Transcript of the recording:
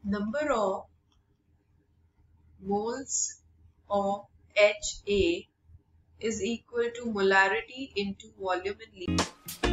number of moles of HA is equal to molarity into volume in liters.